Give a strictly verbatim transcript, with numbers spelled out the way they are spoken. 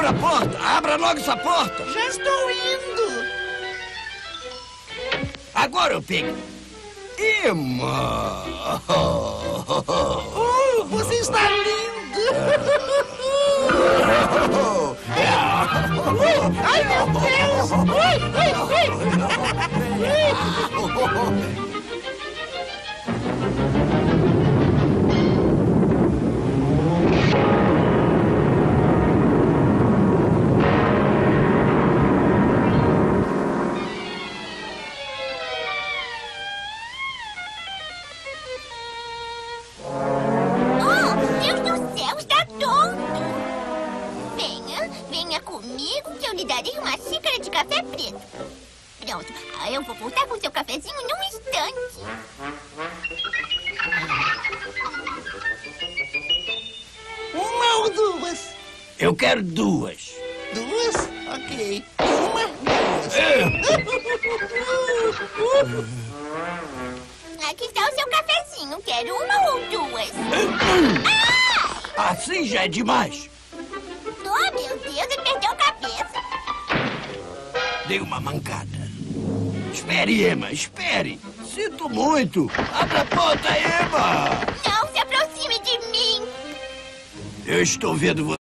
Abra a porta! Abra logo essa porta! Já estou indo. Agora eu pego. Emma! Oh, você está lindo. Ai, meu Deus. Ui, ui, ui. Comigo que eu lhe darei uma xícara de café preto. Pronto, ah, eu vou voltar com seu cafezinho num instante. Uma ou duas? Eu quero duas. Duas? Ok. Uma, duas. Aqui está o seu cafezinho. Quero uma ou duas? Ah! Assim já é demais. Oh, meu Deus, ele perdeu a cabeça. Dei uma mancada. Espere, Emma, espere. Sinto muito. Abra a porta, Emma. Não se aproxime de mim. Eu estou vendo você.